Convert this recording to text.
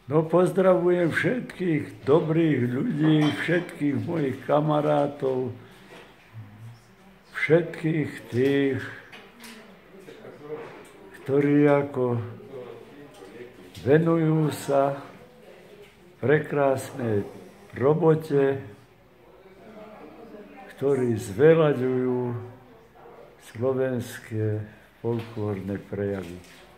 No pozdravujem všetkých dobrých ľudí, všetkých mojich kamarátov, všetkých tých, ktorí ako venujú sa prekrásnej robote, ktorí zveľaďujú slovenské folklórne prejavy.